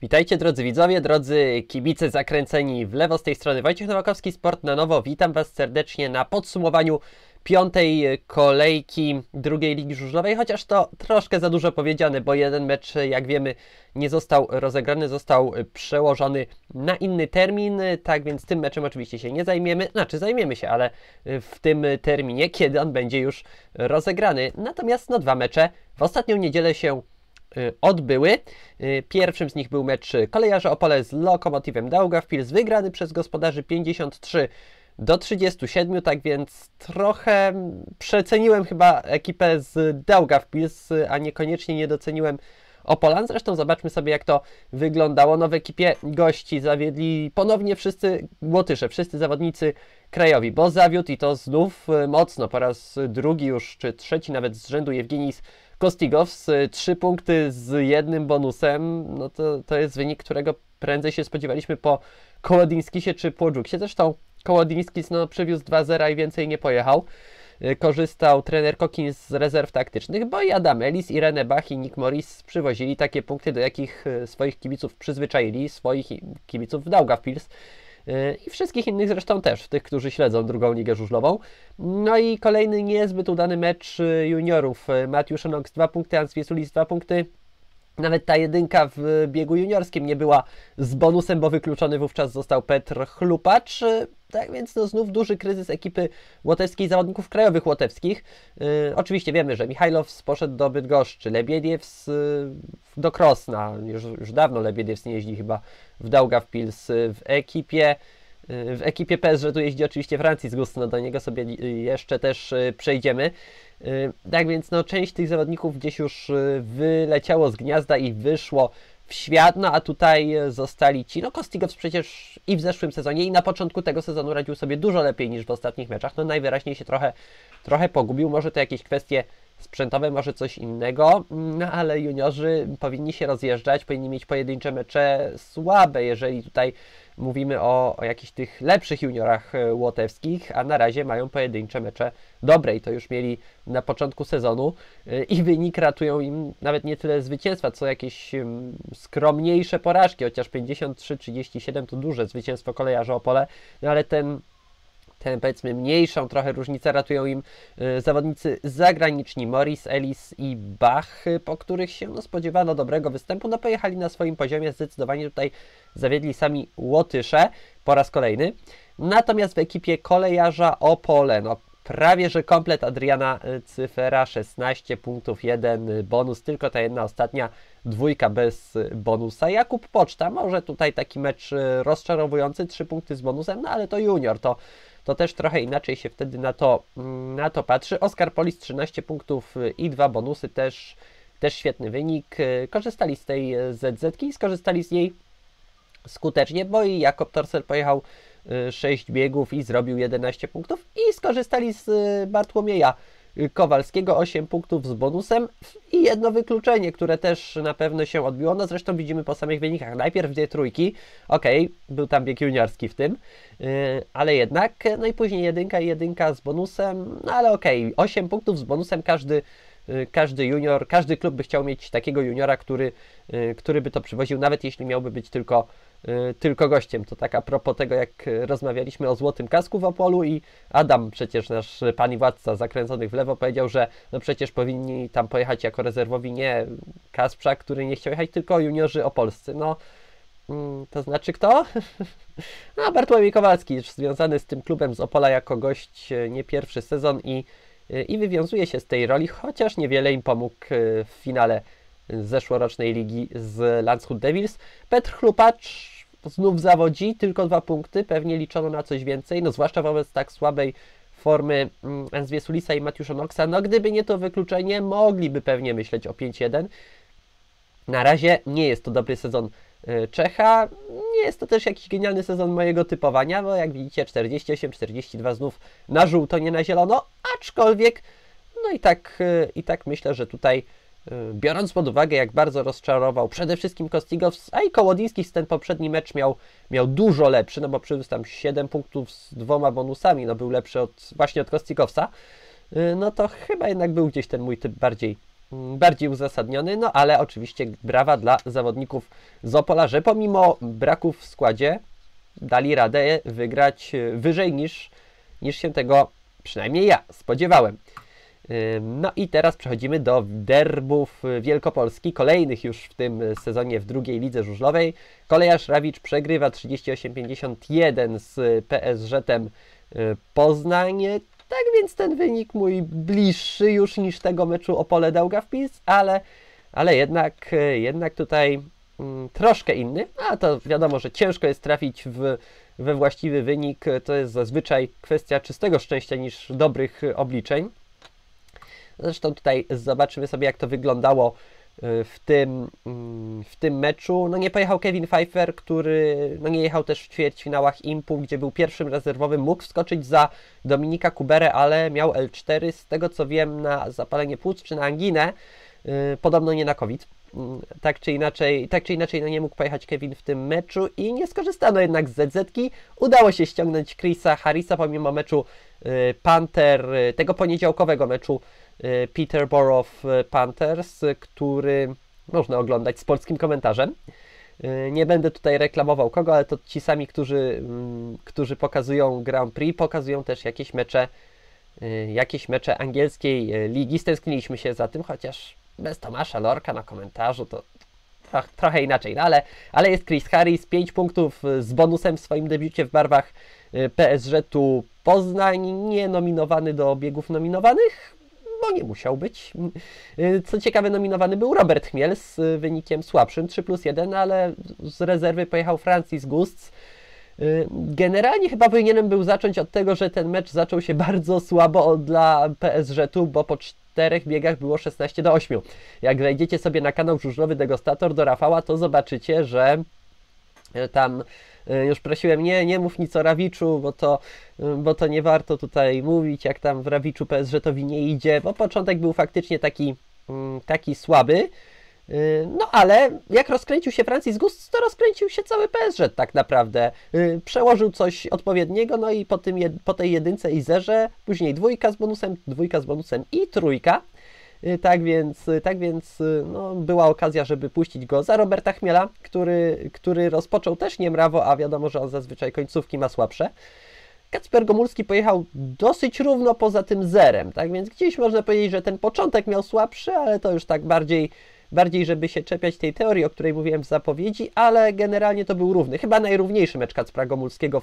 Witajcie drodzy widzowie, drodzy kibice zakręceni w lewo, z tej strony Wojciech Nowakowski, Sport na Nowo. Witam Was serdecznie na podsumowaniu piątej kolejki drugiej Ligi Żużlowej, chociaż to troszkę za dużo powiedziane, bo jeden mecz, jak wiemy, nie został rozegrany, został przełożony na inny termin, tak więc tym meczem oczywiście się nie zajmiemy, zajmiemy się, ale w tym terminie, kiedy on będzie już rozegrany. Natomiast dwa mecze w ostatnią niedzielę się odbyły. Pierwszym z nich był mecz Kolejarza Opole z Lokomotywem Daugavpils, wygrany przez gospodarzy 53-37, tak więc trochę przeceniłem chyba ekipę z Daugavpils, a niekoniecznie nie doceniłem Opolan. Zresztą zobaczmy sobie, jak to wyglądało. W ekipie gości zawiedli ponownie wszyscy Łotysze, wszyscy zawodnicy krajowi, bo zawiódł i to znów mocno, po raz drugi już, czy trzeci nawet z rzędu Jewgenijs Kostigows, 3 punkty z jednym bonusem, to jest wynik, którego prędzej się spodziewaliśmy po Kołodzińskisie czy Płodzuksie. Zresztą Kołodzińskis przywiózł 2-0 i więcej nie pojechał. Korzystał trener Kokin z rezerw taktycznych, bo i Adam Ellis, i René Bach, i Nick Morris przywozili takie punkty, do jakich swoich kibiców przyzwyczaili, swoich kibiców w Daugavpils. I wszystkich innych zresztą też, tych, którzy śledzą drugą ligę żużlową. I kolejny niezbyt udany mecz juniorów. Matiusz Onox 2 punkty, Hans Wiesulis 2 punkty. Nawet ta jedynka w biegu juniorskim nie była z bonusem, bo wykluczony wówczas został Petr Chlupacz. Tak więc znów duży kryzys ekipy łotewskiej, zawodników krajowych łotewskich. Oczywiście wiemy, że Michajlows poszedł do Bydgoszczy, Lebiediews do Krosna. Już dawno Lebiediews nie jeździ chyba w Daugavpils. W ekipie PSG tu jeździ oczywiście Francis, do niego sobie jeszcze też przejdziemy. Tak więc część tych zawodników gdzieś już wyleciało z gniazda i wyszło w świat, a tutaj zostali ci. Kostigows przecież i w zeszłym sezonie, i na początku tego sezonu radził sobie dużo lepiej niż w ostatnich meczach. Najwyraźniej się trochę pogubił. Może to jakieś kwestie sprzętowe, może coś innego, ale juniorzy powinni się rozjeżdżać, powinni mieć pojedyncze mecze słabe, jeżeli tutaj mówimy o jakichś tych lepszych juniorach łotewskich, a na razie mają pojedyncze mecze dobre i to już mieli na początku sezonu i wynik ratują im nawet nie tyle zwycięstwa, co jakieś skromniejsze porażki, chociaż 53-37 to duże zwycięstwo Kolejarza Opole, ale ten powiedzmy mniejszą trochę różnicę ratują im zawodnicy zagraniczni Morris, Ellis i Bach, po których się spodziewano dobrego występu. Pojechali na swoim poziomie, zdecydowanie tutaj zawiedli sami Łotysze po raz kolejny. Natomiast w ekipie Kolejarza Opole prawie że komplet Adriana Cyfera, 16 punktów, 1 bonus, tylko ta jedna ostatnia dwójka bez bonusa. Jakub Poczta, może tutaj taki mecz rozczarowujący, 3 punkty z bonusem, ale to junior, to też trochę inaczej się wtedy na to patrzy. Oskar Polis 13 punktów i 2 bonusy, też świetny wynik. Korzystali z tej ZZ-ki i skorzystali z niej skutecznie, bo i Jakob Torsel pojechał 6 biegów i zrobił 11 punktów i skorzystali z Bartłomieja Kowalskiego, 8 punktów z bonusem i jedno wykluczenie, które też na pewno się odbiło. Zresztą widzimy po samych wynikach. Najpierw 2 trójki, był tam bieg juniorski w tym, ale jednak, i później jedynka z bonusem, ale 8 punktów z bonusem, każdy junior, każdy klub by chciał mieć takiego juniora, który by to przywoził, nawet jeśli miałby być tylko gościem. To tak a propos tego, jak rozmawialiśmy o złotym kasku w Opolu i Adam, przecież nasz pan i władca zakręconych w lewo, powiedział, że przecież powinni tam pojechać jako rezerwowi nie Kasprzak, który nie chciał jechać, tylko juniorzy opolscy. To znaczy kto? Bartłomiej Kowalski, związany z tym klubem z Opola jako gość nie pierwszy sezon i wywiązuje się z tej roli, chociaż niewiele im pomógł w finale zeszłorocznej ligi z Landshut Devils. Petr Chlupacz znów zawodzi, tylko 2 punkty, pewnie liczono na coś więcej, zwłaszcza wobec tak słabej formy Hans Wiesulisa i Matiusza Onoxa. Gdyby nie to wykluczenie, mogliby pewnie myśleć o 5-1. Na razie nie jest to dobry sezon Czecha, nie jest to też jakiś genialny sezon mojego typowania, bo jak widzicie 48-42 znów na żółto, nie na zielono, aczkolwiek i tak myślę, że tutaj biorąc pod uwagę, jak bardzo rozczarował przede wszystkim Kostigows, a i Kołodzińskis ten poprzedni mecz miał dużo lepszy, bo przywiózł tam 7 punktów z 2 bonusami, był lepszy właśnie od Kostigowsa, to chyba jednak był gdzieś ten mój typ bardziej bardziej uzasadniony, no ale oczywiście brawa dla zawodników z Opola, że pomimo braków w składzie dali radę wygrać wyżej niż się tego przynajmniej ja spodziewałem. No i teraz przechodzimy do derbów Wielkopolski, kolejnych już w tym sezonie w drugiej lidze żużlowej. Kolejarz Rawicz przegrywa 38-51 z PSŻ-em Poznań. Tak więc ten wynik mój bliższy już niż tego meczu Opole-Daugavpils, ale jednak tutaj troszkę inny. A to wiadomo, że ciężko jest trafić we właściwy wynik. To jest zazwyczaj kwestia czystego szczęścia niż dobrych obliczeń. Zresztą tutaj zobaczymy sobie, jak to wyglądało w tym meczu. No nie pojechał Kevin Pfeiffer, który nie jechał też w ćwierćfinałach IMPU, gdzie był pierwszym rezerwowym, mógł wskoczyć za Dominika Kuberę, ale miał L4, z tego co wiem, na zapalenie płuc czy na anginę, podobno nie na COVID. Tak czy inaczej, no nie mógł pojechać Kevin w tym meczu i nie skorzystano jednak z ZZ-ki. Udało się ściągnąć Chrisa Harrisa pomimo meczu Panther, tego poniedziałkowego meczu Peterborough Panthers, który można oglądać z polskim komentarzem. Nie będę tutaj reklamował kogo, ale to ci sami, którzy pokazują Grand Prix, pokazują też jakieś mecze angielskiej ligi. Stęskniliśmy się za tym, chociaż bez Tomasza Lorka na komentarzu to trochę inaczej, no ale jest Chris Harris, 5 punktów z bonusem w swoim debiucie w barwach PSŻ-u Poznań, nie nominowany do biegów nominowanych, bo nie musiał być. Co ciekawe, nominowany był Robert Chmiel z wynikiem słabszym, 3+1, ale z rezerwy pojechał Francis Gusts. Generalnie chyba powinienem był zacząć od tego, że ten mecz zaczął się bardzo słabo dla PSŻ-u, bo po 4 biegach było 16-8. Jak wejdziecie sobie na kanał żużlowy Degustator do Rafała, to zobaczycie, że tam już prosiłem, nie mów nic o Rawiczu, bo to nie warto tutaj mówić, jak tam w Rawiczu PSŻ-owi nie idzie, bo początek był faktycznie taki słaby. No ale jak rozkręcił się Francis Gusts, to rozkręcił się cały PSG tak naprawdę. Przełożył coś odpowiedniego, no i po tej jedynce i zerze, później dwójka z bonusem i trójka. Tak więc no, była okazja, żeby puścić go za Roberta Chmiela, który rozpoczął też niemrawo, a wiadomo, że on zazwyczaj końcówki ma słabsze. Kacper Gomulski pojechał dosyć równo poza tym zerem, tak więc gdzieś można powiedzieć, że ten początek miał słabszy, ale to już tak bardziej żeby się czepiać tej teorii, o której mówiłem w zapowiedzi, ale generalnie to był równy, chyba najrówniejszy mecz Kacpra Gomulskiego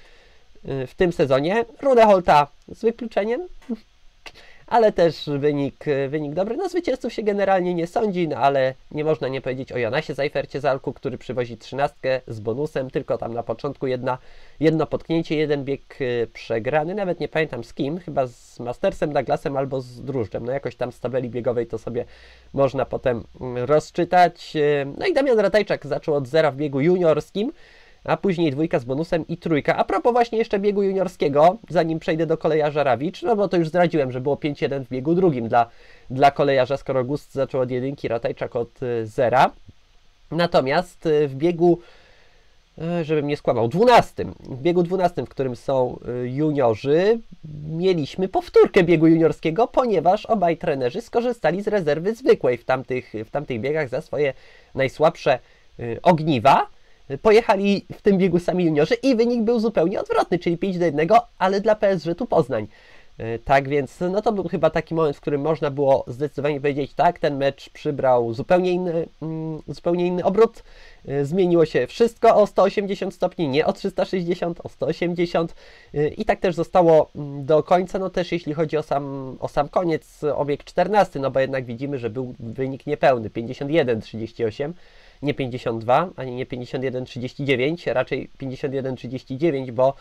w tym sezonie. Runeholta z wykluczeniem, ale też wynik dobry. No zwycięzców się generalnie nie sądzi, no ale nie można nie powiedzieć o Jonasie Zajfercie Zalku, który przywozi 13 z bonusem, tylko tam na początku jedno potknięcie, jeden bieg przegrany, nawet nie pamiętam z kim, chyba z Mastersem Douglasem albo z Drużdżem, no jakoś tam z tabeli biegowej to sobie można potem rozczytać. No i Damian Ratajczak zaczął od zera w biegu juniorskim, a później dwójka z bonusem i trójka. A propos właśnie jeszcze biegu juniorskiego, zanim przejdę do kolejarza Rawicz, no bo to już zdradziłem, że było 5-1 w biegu drugim dla kolejarza, skoro Gust zaczął od jedynki, Ratajczak od zera. Natomiast w biegu, żebym nie skłamał, 12, w biegu 12, w którym są juniorzy, mieliśmy powtórkę biegu juniorskiego, ponieważ obaj trenerzy skorzystali z rezerwy zwykłej w tamtych biegach za swoje najsłabsze ogniwa. Pojechali w tym biegu sami juniorzy i wynik był zupełnie odwrotny, czyli 5-1, ale dla PSG tu Poznań. Tak więc no to był chyba taki moment, w którym można było zdecydowanie powiedzieć, tak, ten mecz przybrał zupełnie inny obrót. Zmieniło się wszystko o 180 stopni, nie o 360, o 180 i tak też zostało do końca, no też jeśli chodzi o sam koniec, o bieg 14, no bo jednak widzimy, że był wynik niepełny, 51-38. Nie 52, ani nie 51-39, raczej 51-39, bo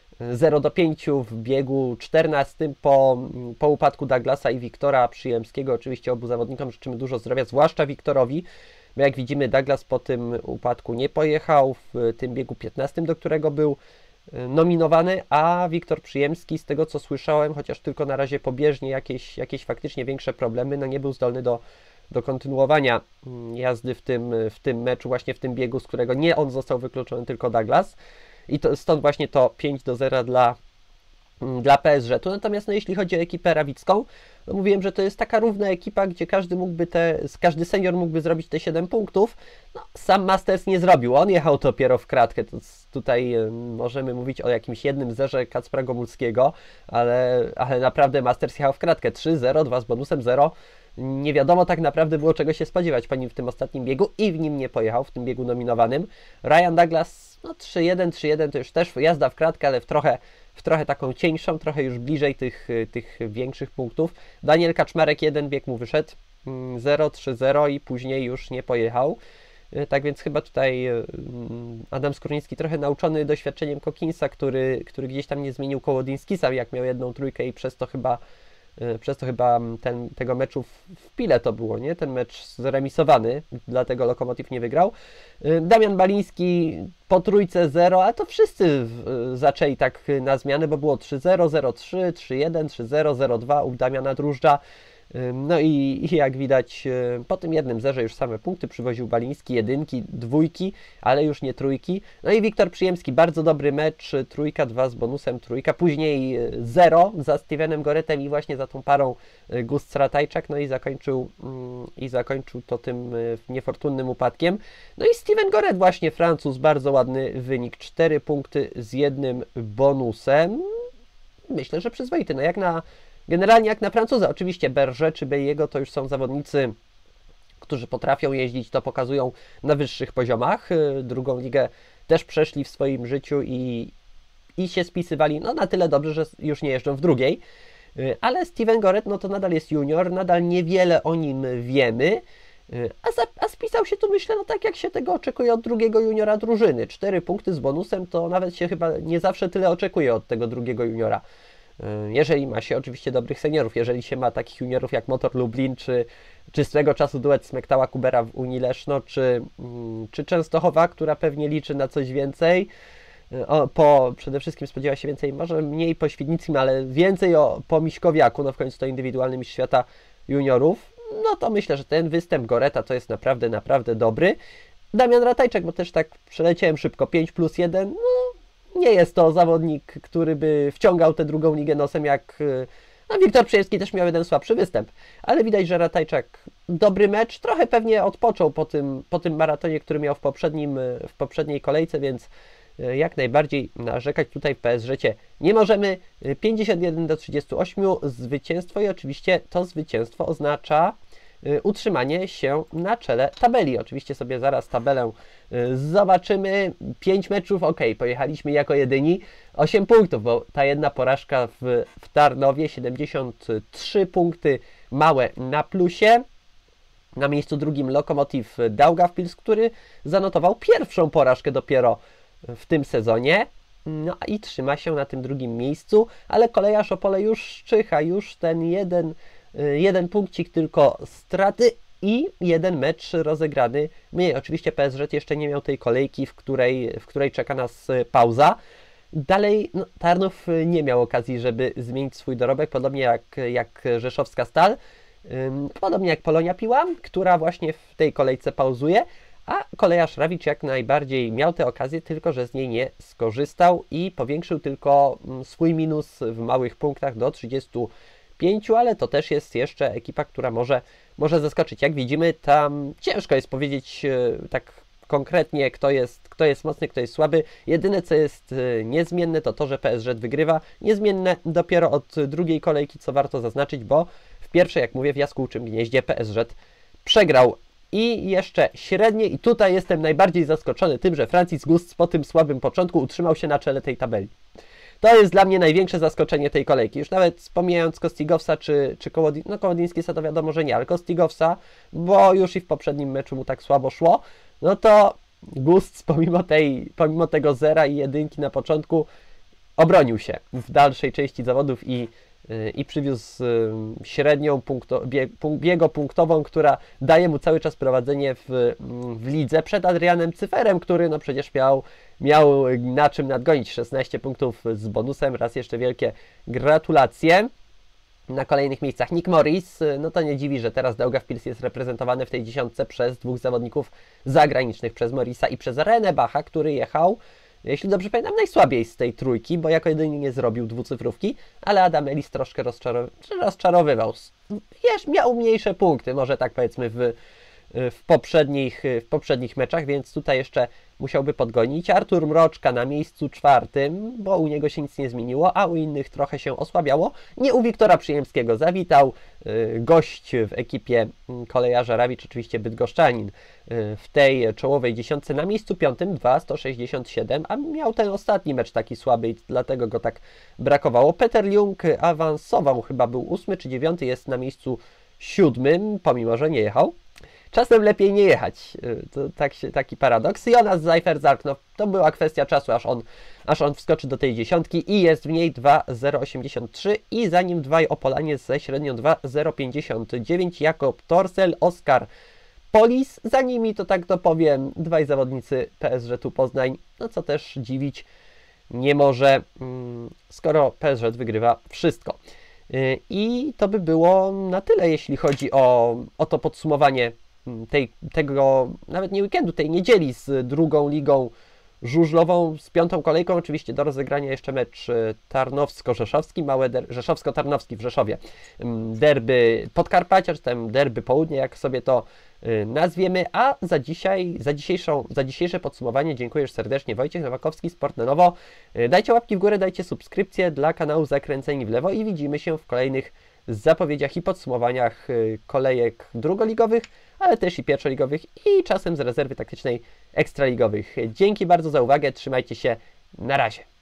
0-5 w biegu 14 po upadku Douglasa i Wiktora Przyjemskiego. Oczywiście obu zawodnikom życzymy dużo zdrowia, zwłaszcza Wiktorowi, bo jak widzimy Douglas po tym upadku nie pojechał w tym biegu 15, do którego był nominowany, a Wiktor Przyjemski, z tego co słyszałem, chociaż tylko na razie pobieżnie jakieś faktycznie większe problemy, no nie był zdolny do kontynuowania jazdy w tym meczu, właśnie w tym biegu, z którego nie on został wykluczony, tylko Douglas. I to, stąd właśnie to 5-0 dla PSG-u. Natomiast no, jeśli chodzi o ekipę rawicką, no mówiłem, że to jest taka równa ekipa, gdzie każdy senior mógłby zrobić te 7 punktów. No, sam Masters nie zrobił, on jechał dopiero w kratkę. Tutaj możemy mówić o jakimś jednym zerze Kacpra Gomulskiego, ale naprawdę Masters jechał w kratkę 3-0, 2 z bonusem 0. Nie wiadomo tak naprawdę było czego się spodziewać po nim w tym ostatnim biegu i w nim nie pojechał, w tym biegu nominowanym. Ryan Douglas, no 3-1, 3-1 to już też jazda w kratkę, ale w trochę taką cieńszą, trochę już bliżej tych większych punktów. Daniel Kaczmarek, jeden bieg mu wyszedł, 0-3-0 i później już nie pojechał. Tak więc chyba tutaj Adam Skórnicki trochę nauczony doświadczeniem Kokinsa, który gdzieś tam nie zmienił koło Dinskisa, jak miał 1 trójkę i przez to chyba tego meczu w Pile to było, nie? Ten mecz zremisowany, dlatego Lokomotiv nie wygrał. Damian Baliński po trójce 0, a to wszyscy zaczęli tak na zmianę, bo było 3-0, 0-3, 3-1, 3-0, 0-2 u Damiana Drużdża. No i jak widać po tym jednym zerze już same punkty przywoził Baliński, 1, 2, ale już nie trójki. No i Wiktor Przyjemski, bardzo dobry mecz, 3, 2 z bonusem, 3, później 0 za Stevenem Goretem i właśnie za tą parą Gust Ratajczak, no i zakończył to tym niefortunnym upadkiem. No i Steven Goret właśnie, Francuz, bardzo ładny wynik, 4 punkty z 1 bonusem. Myślę, że przyzwoity, no generalnie jak na Francuza. Oczywiście Berger czy Belliego to już są zawodnicy, którzy potrafią jeździć, to pokazują na wyższych poziomach. Drugą ligę też przeszli w swoim życiu i się spisywali no, na tyle dobrze, że już nie jeżdżą w drugiej. Ale Steven Goret no to nadal jest junior, nadal niewiele o nim wiemy. A spisał się tu, myślę, no tak jak się tego oczekuje od drugiego juniora drużyny. 4 punkty z bonusem to nawet się chyba nie zawsze tyle oczekuje od tego drugiego juniora. Jeżeli ma się oczywiście dobrych seniorów, jeżeli się ma takich juniorów jak Motor Lublin, czy swego czasu duet Smektała Kubera w Unii Leszno, czy Częstochowa, która pewnie liczy na coś więcej, przede wszystkim spodziewa się więcej, może mniej po Świdnickim, ale więcej po Miśkowiaku, no w końcu to indywidualny mistrz świata juniorów, no to myślę, że ten występ Goreta to jest naprawdę, naprawdę dobry. Damian Ratajczak, bo też tak przeleciałem szybko, 5+1, no nie jest to zawodnik, który by wciągał tę drugą ligę nosem jak... No, Wiktor Przyjemski też miał jeden słabszy występ, ale widać, że Ratajczak dobry mecz, trochę pewnie odpoczął po tym maratonie, który miał w poprzedniej kolejce, więc jak najbardziej narzekać tutaj w PSG nie możemy. 51-38 zwycięstwo i oczywiście to zwycięstwo oznacza utrzymanie się na czele tabeli. Oczywiście sobie zaraz tabelę zobaczymy. 5 meczów, ok, pojechaliśmy jako jedyni. 8 punktów, bo ta jedna porażka w Tarnowie, 73 punkty małe na plusie. Na miejscu drugim Lokomotiv Daugavpils, który zanotował pierwszą porażkę dopiero w tym sezonie. No i trzyma się na tym drugim miejscu, ale Kolejarz Opole już szczycha, już ten jeden punkcik tylko straty i jeden mecz rozegrany mniej. Oczywiście PSG jeszcze nie miał tej kolejki, w której czeka nas pauza. Dalej no, Tarnów nie miał okazji, żeby zmienić swój dorobek, podobnie jak Rzeszowska Stal, podobnie jak Polonia Piła, która właśnie w tej kolejce pauzuje, a Kolejarz Rawicz jak najbardziej miał tę okazję, tylko że z niej nie skorzystał i powiększył tylko swój minus w małych punktach do 35, ale to też jest jeszcze ekipa, która może zaskoczyć. Jak widzimy, tam ciężko jest powiedzieć tak konkretnie, kto jest mocny, kto jest słaby. Jedyne, co jest niezmienne, to, że PSG wygrywa. Niezmienne dopiero od drugiej kolejki, co warto zaznaczyć, bo w pierwszej, jak mówię, w Jaskółczym Gnieździe PSG przegrał. I jeszcze średnie, i tutaj jestem najbardziej zaskoczony tym, że Francis Gust po tym słabym początku utrzymał się na czele tej tabeli. To jest dla mnie największe zaskoczenie tej kolejki. Już nawet pomijając Kostigowsa czy Kołodińskisa, to wiadomo, że nie, ale Kostigowsa, bo już i w poprzednim meczu mu tak słabo szło, no to Gust pomimo tego 0 i 1 na początku obronił się w dalszej części zawodów i przywiózł średnią biego punktową, która daje mu cały czas prowadzenie w lidze przed Adrianem Cyferem, który no przecież miał na czym nadgonić. 16 punktów z bonusem. Raz jeszcze wielkie gratulacje. Na kolejnych miejscach Nick Morris. No to nie dziwi, że teraz Daugavpils jest reprezentowany w tej dziesiątce przez dwóch zawodników zagranicznych, przez Morrisa i przez René Bacha, który jechał jeśli dobrze pamiętam, najsłabiej z tej trójki, bo jako jedyny nie zrobił dwucyfrówki, ale Adam Ellis troszkę rozczarowywał. Miał mniejsze punkty, może tak powiedzmy w poprzednich meczach, więc tutaj jeszcze musiałby podgonić. Artur Mroczka na miejscu 4, bo u niego się nic nie zmieniło, a u innych trochę się osłabiało. Nie u Wiktora Przyjemskiego zawitał. Gość w ekipie kolejarza Rawicz, oczywiście bydgoszczanin, w tej czołowej dziesiątce na miejscu 5, 2,167, a miał ten ostatni mecz taki słaby i dlatego go tak brakowało. Peter Jung awansował, chyba był 8 czy 9, jest na miejscu 7, pomimo że nie jechał. Czasem lepiej nie jechać, to taki paradoks. Jonas Zajfer-Zarknow, to była kwestia czasu, aż on wskoczy do tej dziesiątki i jest w niej 2,083 i za nim dwaj Opolanie ze średnią 2,059, Jakob Torsel, Oskar Polis, za nimi to tak to powiem, dwaj zawodnicy PSG tu Poznań, no co też dziwić nie może, skoro PSG wygrywa wszystko. I to by było na tyle, jeśli chodzi o to podsumowanie tego, nawet nie weekendu, tej niedzieli z drugą ligą żużlową, z 5. kolejką. Oczywiście do rozegrania jeszcze mecz tarnowsko-rzeszowski, Rzeszowsko-Tarnowski w Rzeszowie. Derby Podkarpacia, czy tam derby Południe, jak sobie to nazwiemy. A za dzisiejsze podsumowanie dziękuję już serdecznie. Wojciech Nowakowski, Sport na Nowo. Dajcie łapki w górę, dajcie subskrypcję dla kanału Zakręceni w Lewo i widzimy się w kolejnych zapowiedziach i podsumowaniach kolejek drugoligowych, ale też i pierwszoligowych i czasem z rezerwy taktycznej ekstraligowych. Dzięki bardzo za uwagę, trzymajcie się, na razie.